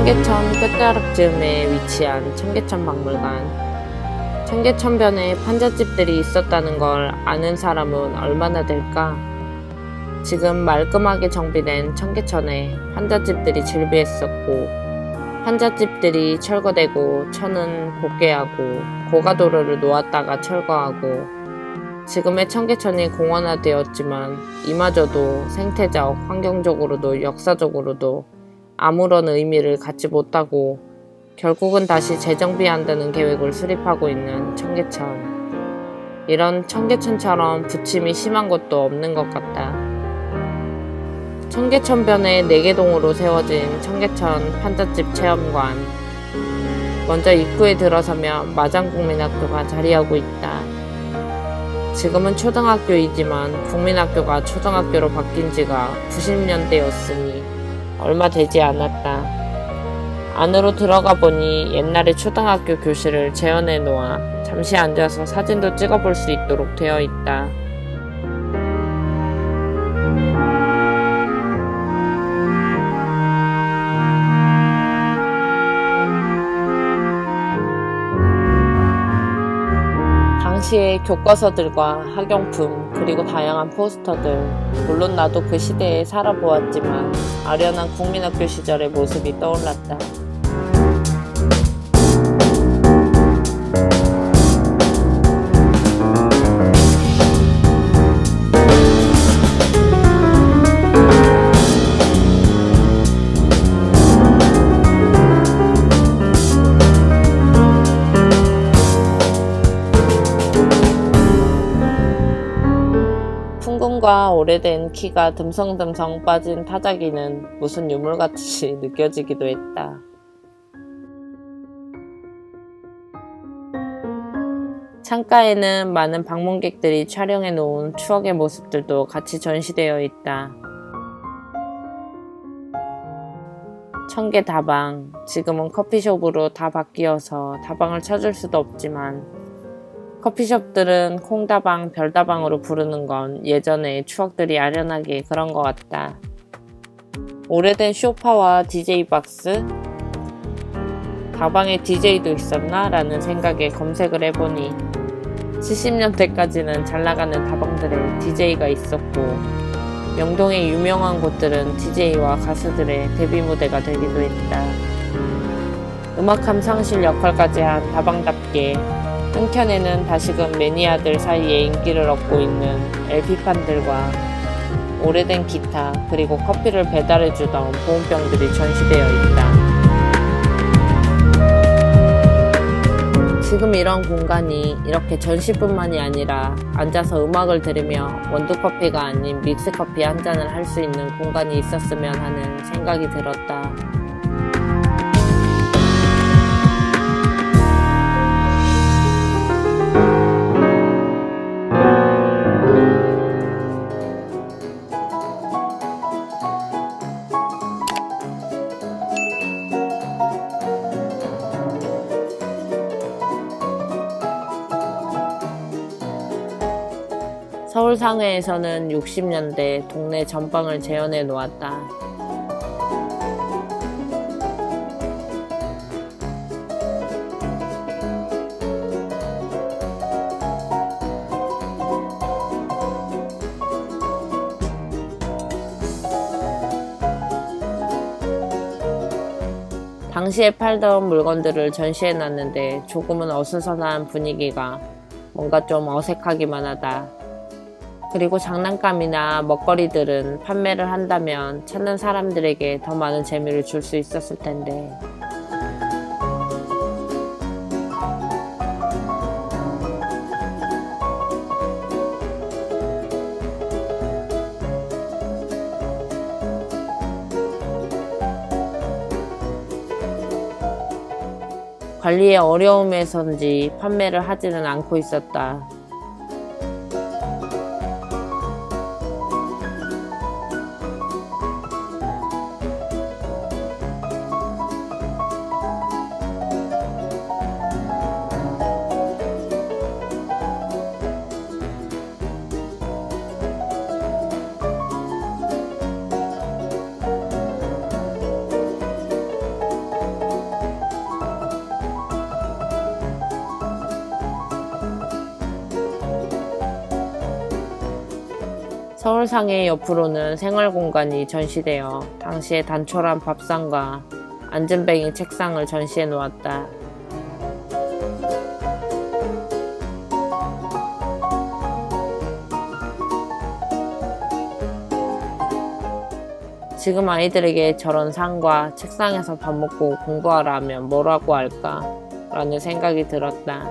청계천 끝자락쯤에 위치한 청계천 박물관. 청계천변에 판잣집들이 있었다는 걸 아는 사람은 얼마나 될까? 지금 말끔하게 정비된 청계천에 판잣집들이 즐비했었고, 판잣집들이 철거되고 천은 복개하고 고가도로를 놓았다가 철거하고, 지금의 청계천이 공원화되었지만 이마저도 생태적, 환경적으로도 역사적으로도 아무런 의미를 갖지 못하고 결국은 다시 재정비한다는 계획을 수립하고 있는 청계천. 이런 청계천처럼 부침이 심한 곳도 없는 것 같다. 청계천변에 4개동으로 세워진 청계천 판잣집 체험관. 먼저 입구에 들어서면 마장국민학교가 자리하고 있다. 지금은 초등학교이지만 국민학교가 초등학교로 바뀐 지가 90년대였으니 얼마 되지 않았다. 안으로 들어가 보니 옛날에 초등학교 교실을 재현해 놓아 잠시 앉아서 사진도 찍어볼 수 있도록 되어 있다. 당시의 교과서들과 학용품 그리고 다양한 포스터들, 물론 나도 그 시대에 살아보았지만 아련한 국민학교 시절의 모습이 떠올랐다. 풍금과 오래된 키가 듬성듬성 빠진 타자기는 무슨 유물같이 느껴지기도 했다. 창가에는 많은 방문객들이 촬영해 놓은 추억의 모습들도 같이 전시되어 있다. 청계 다방, 지금은 커피숍으로 다 바뀌어서 다방을 찾을 수도 없지만 커피숍들은 콩다방, 별다방으로 부르는 건 예전에 추억들이 아련하게 그런 것 같다. 오래된 소파와 DJ 박스? 다방에 DJ도 있었나? 라는 생각에 검색을 해보니 70년대까지는 잘나가는 다방들에 DJ가 있었고, 명동의 유명한 곳들은 DJ와 가수들의 데뷔 무대가 되기도 했다. 음악함 상실 역할까지 한 다방답게 한켠에는 다시금 매니아들 사이에 인기를 얻고 있는 LP판들과 오래된 기타, 그리고 커피를 배달해주던 보온병들이 전시되어 있다. 지금 이런 공간이 이렇게 전시뿐만이 아니라 앉아서 음악을 들으며 원두커피가 아닌 믹스커피 한 잔을 할 수 있는 공간이 있었으면 하는 생각이 들었다. 서울 상해에서는 60년대 동네 전방을 재현해 놓았다. 당시에 팔던 물건들을 전시해 놨는데 조금은 어수선한 분위기가 뭔가 좀 어색하기만 하다. 그리고 장난감이나 먹거리들은 판매를 한다면 찾는 사람들에게 더 많은 재미를 줄 수 있었을 텐데. 관리의 어려움에서인지 판매를 하지는 않고 있었다. 서울상해 옆으로는 생활공간이 전시되어 당시의 단촐한 밥상과 안전뱅이 책상을 전시해 놓았다. 지금 아이들에게 저런 상과 책상에서 밥 먹고 공부하라 하면 뭐라고 할까? 라는 생각이 들었다.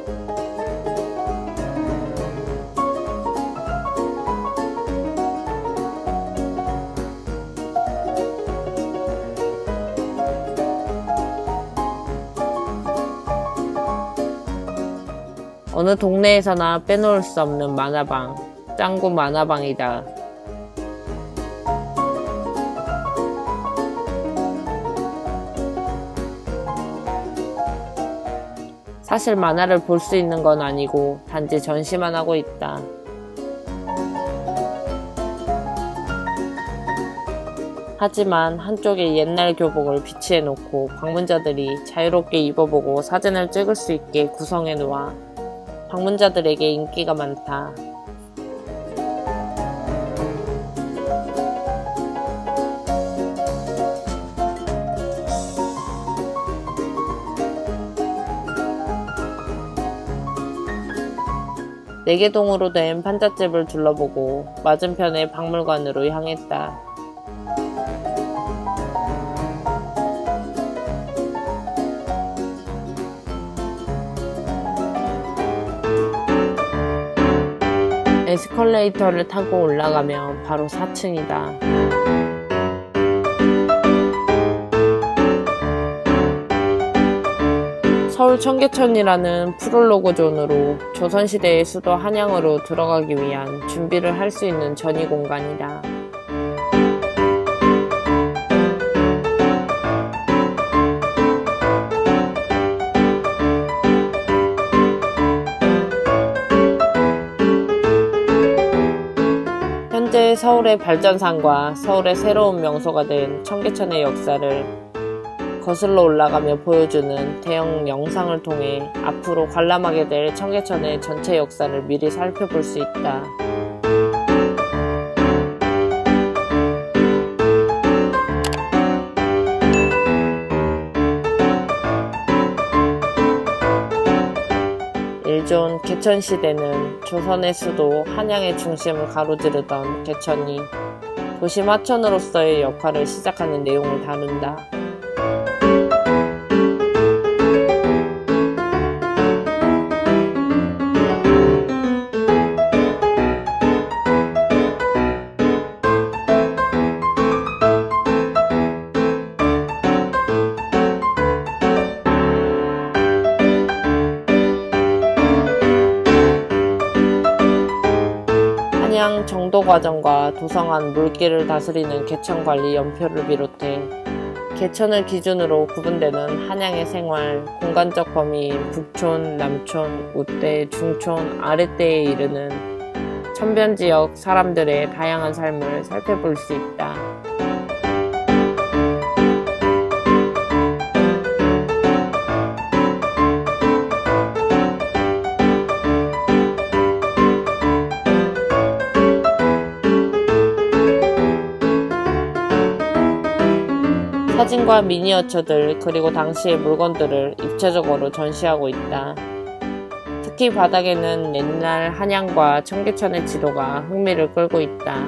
어느 동네에서나 빼놓을 수 없는 만화방, 짱구 만화방이다. 사실 만화를 볼 수 있는 건 아니고 단지 전시만 하고 있다. 하지만 한쪽에 옛날 교복을 비치해 놓고 방문자들이 자유롭게 입어보고 사진을 찍을 수 있게 구성해 놓아 방문자들에게 인기가 많다. 네 개 동으로 된 판잣집을 둘러보고 맞은편의 박물관으로 향했다. 에스컬레이터를 타고 올라가면 바로 4층이다. 서울 청계천이라는 프롤로그 존으로 조선시대의 수도 한양으로 들어가기 위한 준비를 할 수 있는 전이 공간이다. 현재 서울의 발전상과 서울의 새로운 명소가 된 청계천의 역사를 거슬러 올라가며 보여주는 대형 영상을 통해 앞으로 관람하게 될 청계천의 전체 역사를 미리 살펴볼 수 있다. 일존 개천시대는 조선의 수도 한양의 중심을 가로지르던 개천이 도심 하천으로서의 역할을 시작하는 내용을 다룬다. 한양 정도과정과 도성안 물길을 다스리는 개천관리 연표를 비롯해 개천을 기준으로 구분되는 한양의 생활, 공간적 범위인 북촌, 남촌, 우대, 중촌, 아랫대에 이르는 천변지역 사람들의 다양한 삶을 살펴볼 수 있다. 사진과 미니어처들 그리고 당시의 물건들을 입체적으로 전시하고 있다. 특히 바닥에는 옛날 한양과 청계천의 지도가 흥미를 끌고 있다.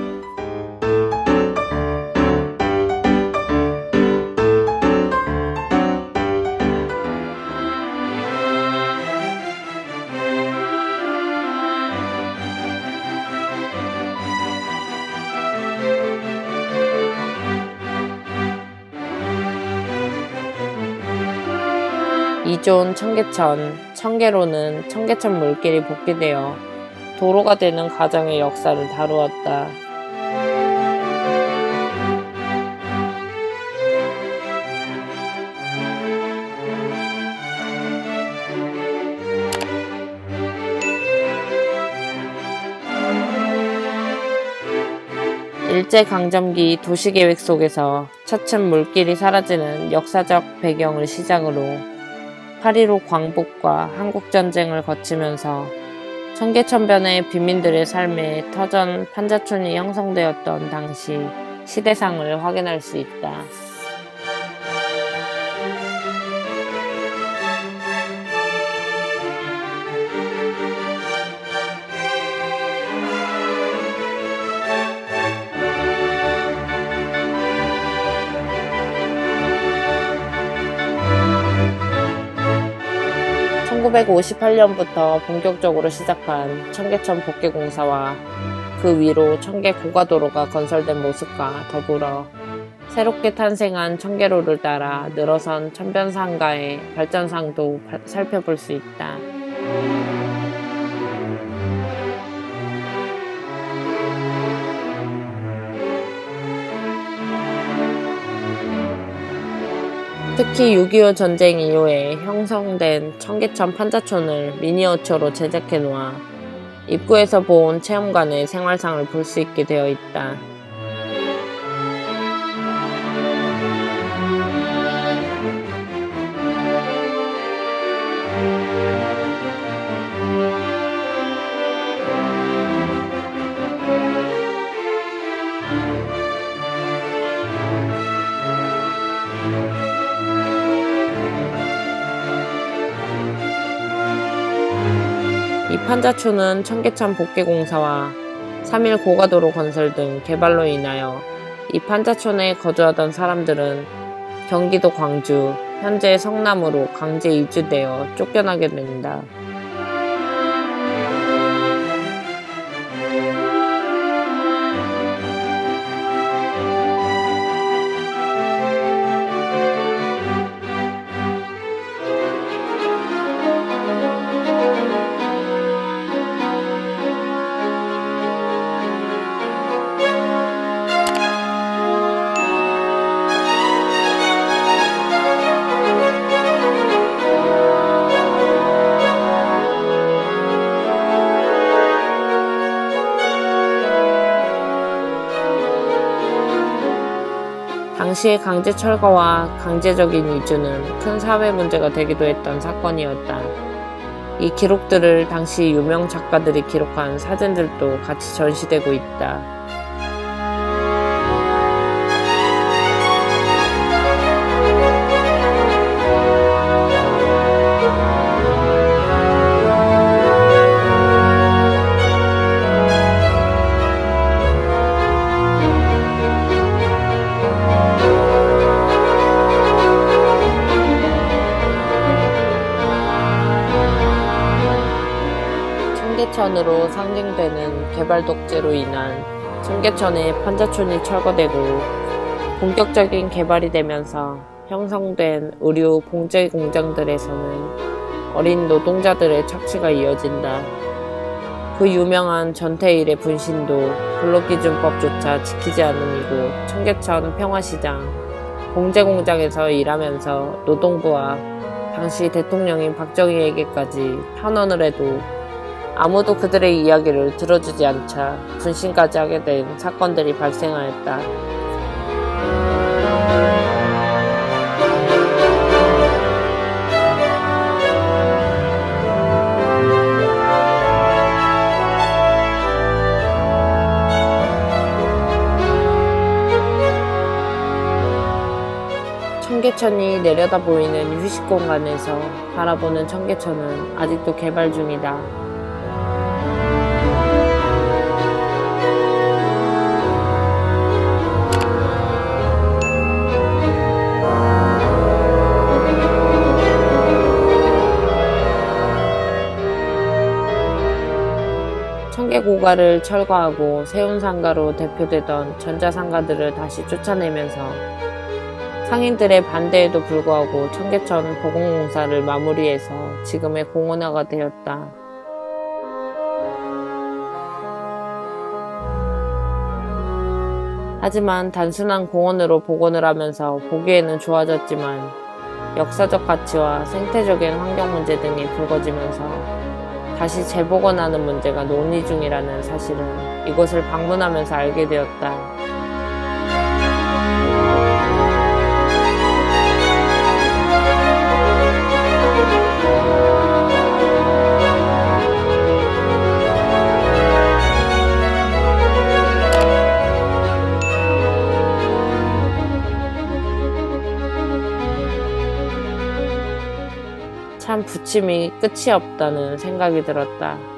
이존 청계천, 청계로는 청계천 물길이 복귀되어 도로가 되는 과정의 역사를 다루었다. 일제강점기 도시계획 속에서 차츰 물길이 사라지는 역사적 배경을 시작으로 8.15 광복과 한국전쟁을 거치면서 청계천변의 빈민들의 삶에 터전 판자촌이 형성되었던 당시 시대상을 확인할 수 있다. (1958년부터) 본격적으로 시작한 청계천 복개공사와 그 위로 청계 고가도로가 건설된 모습과 더불어 새롭게 탄생한 청계로를 따라 늘어선 천변상가의 발전상도 살펴볼 수 있다. 특히 6.25 전쟁 이후에 형성된 청계천 판자촌을 미니어처로 제작해 놓아 입구에서 본 체험관의 생활상을 볼 수 있게 되어 있다. 이 판자촌은 청계천 복개공사와 3.1 고가도로 건설 등 개발로 인하여 이 판자촌에 거주하던 사람들은 경기도 광주, 현재 성남으로 강제 이주되어 쫓겨나게 된다. 당시의 강제 철거와 강제적인 이주는 큰 사회 문제가 되기도 했던 사건이었다. 이 기록들을 당시 유명 작가들이 기록한 사진들도 같이 전시되고 있다. 청계천으로 상징되는 개발 독재로 인한 청계천의 판자촌이 철거되고 본격적인 개발이 되면서 형성된 의류 봉제 공장들에서는 어린 노동자들의 착취가 이어진다. 그 유명한 전태일의 분신도 근로기준법조차 지키지 않은 이곳 청계천 평화시장 봉제 공장에서 일하면서 노동부와 당시 대통령인 박정희에게까지 탄원을 해도 아무도 그들의 이야기를 들어주지 않자 분신까지 하게 된 사건들이 발생하였다. 청계천이 내려다 보이는 휴식 공간에서 바라보는 청계천은 아직도 개발 중이다. 청계고가를 철거하고 세운상가로 대표되던 전자상가들을 다시 쫓아내면서 상인들의 반대에도 불구하고 청계천 보건공사를 마무리해서 지금의 공원화가 되었다. 하지만 단순한 공원으로 복원을 하면서 보기에는 좋아졌지만 역사적 가치와 생태적인 환경 문제 등이 불거지면서 다시 재복원하는 문제가 논의 중이라는 사실을 이곳을 방문하면서 알게 되었다. 부침이 끝이 없다는 생각이 들었다.